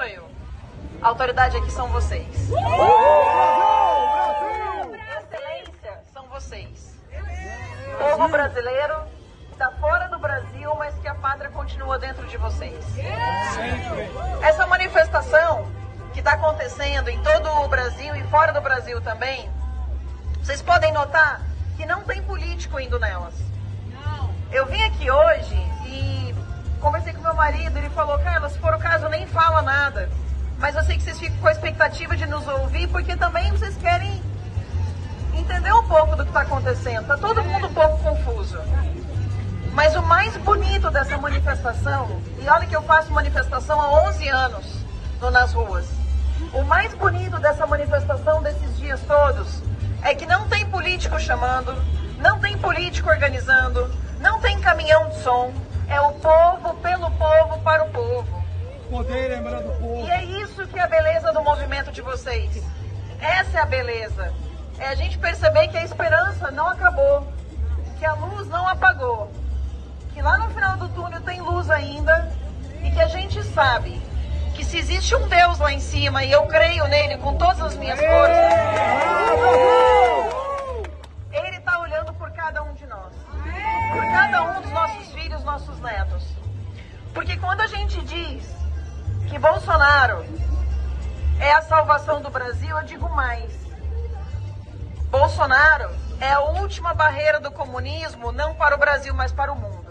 apoio, a autoridade aqui são vocês. Excelência são vocês. O povo brasileiro está fora do Brasil, mas que a pátria continua dentro de vocês. Essa manifestação que está acontecendo em todo o Brasil e fora do Brasil também, vocês podem notar que não tem político indo nelas. Eu vim aqui hoje e conversei com meu marido, ele falou: Carla, se for o caso, nem fala nada. Mas eu sei que vocês ficam com a expectativa de nos ouvir, porque também vocês querem entender um pouco do que está acontecendo. Está todo mundo um pouco confuso. Mas o mais bonito dessa manifestação, e olha que eu faço manifestação há 11 anos nas ruas, o mais bonito dessa manifestação desses dias todos é que não tem político chamando, não tem político organizando, não tem caminhão de som, é o povo, pelo povo, para o povo. Poder lembrar do povo. E é isso que é a beleza do movimento de vocês. Essa é a beleza. É a gente perceber que a esperança não acabou, que a luz não apagou, que lá no final do túnel tem luz ainda e que a gente sabe que se existe um Deus lá em cima, e eu creio nele com todas as minhas forças, ele está olhando por cada um de nós, por cada um dos nossos filhos, nossos netos. Porque quando a gente diz que Bolsonaro é a salvação do Brasil, eu digo mais. Bolsonaro é a última barreira do comunismo, não para o Brasil, mas para o mundo.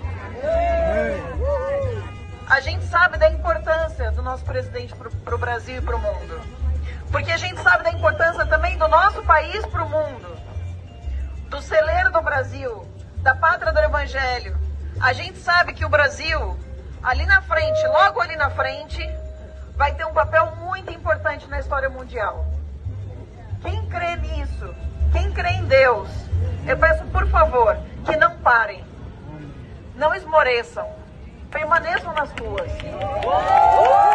A gente sabe da importância do nosso presidente para o Brasil e para o mundo. Porque a gente sabe da importância também do nosso país para o mundo. Do celeiro do Brasil, da pátria do Evangelho. A gente sabe que o Brasil, ali na frente, logo ali na frente, vai ter um papel muito importante na história mundial. Quem crê nisso, quem crê em Deus, eu peço por favor que não parem, não esmoreçam, permaneçam nas ruas.